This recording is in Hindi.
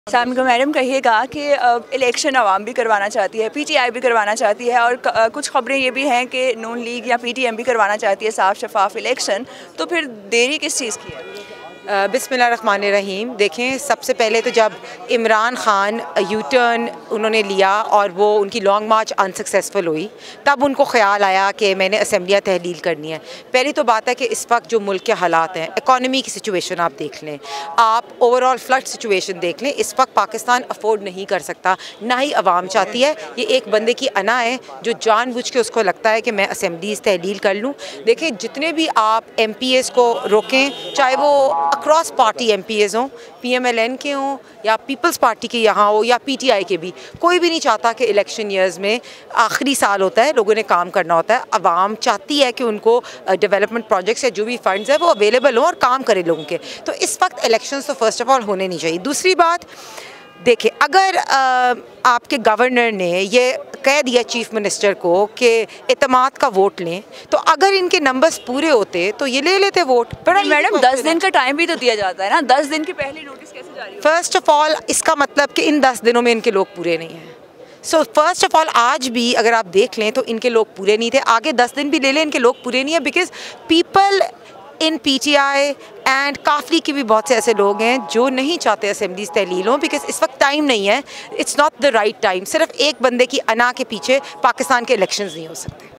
को मैडम कहिएगा कि इलेक्शन अवाम भी करवाना चाहती है, पीटीआई भी करवाना चाहती है और कुछ खबरें ये भी हैं कि नून लीग या पीटीएम भी करवाना चाहती है साफ शफाफ इलेक्शन, तो फिर देरी किस चीज़ की है? बिस्मिल्लाहिर्रहमानिर्रहीम। देखें, सबसे पहले तो जब इमरान ख़ान यू टर्न उन्होंने लिया और वो उनकी लॉन्ग मार्च अनसक्सेसफुल हुई, तब उनको ख्याल आया कि मैंने असम्बलियाँ तहलील करनी है। पहली तो बात है कि इस वक्त जो मुल्क के हालात हैं, इकॉनमी की सिचुएशन आप देख लें, आप ओवरऑल फ्लड सिचुएशन देख लें, इस वक्त पाकिस्तान अफोर्ड नहीं कर सकता, ना ही अवाम चाहती है। ये एक बंदे की अना है जो जानबूझ के उसको लगता है कि मैं असम्बलीज़ तहलील कर लूँ। देखें, जितने भी आप MPs को रोकें, चाहे वो अक्रॉस पार्टी MPs हों, PMLN के हों या पीपल्स पार्टी के यहाँ हो या PTI के भी, कोई भी नहीं चाहता कि इलेक्शन ईयर्स में आखिरी साल होता है, लोगों ने काम करना होता है। अवाम चाहती है कि उनको डेवलपमेंट प्रोजेक्ट्स या जो भी फंड्स है वो अवेलेबल हों और काम करें लोगों के। तो इस वक्त इलेक्शन तो फर्स्ट ऑफ ऑल होने नहीं चाहिए। दूसरी बात, देखिए, अगर आपके गवर्नर ने ये कह दिया चीफ मिनिस्टर को कि एतमाद का वोट लें, तो अगर इनके नंबर्स पूरे होते तो ये ले लेते वोट। पर मैडम 10 दिन का टाइम भी तो दिया जाता है ना, 10 दिन की पहली नोटिस कैसे जारी होगा? फर्स्ट ऑफ ऑल इसका मतलब कि इन 10 दिनों में इनके लोग पूरे नहीं हैं। सो फर्स्ट ऑफ ऑल आज भी अगर आप देख लें तो इनके लोग पूरे नहीं थे, आगे 10 दिन भी ले लें, इनके लोग पूरे नहीं है। Because people in PTI and काफली के भी बहुत से ऐसे लोग हैं जो नहीं चाहते असेंबलीज तहलील हों, बिकॉज इस वक्त टाइम नहीं है, it's not the right time. सिर्फ एक बंदे की अना के पीछे पाकिस्तान के इलेक्शंस नहीं हो सकते।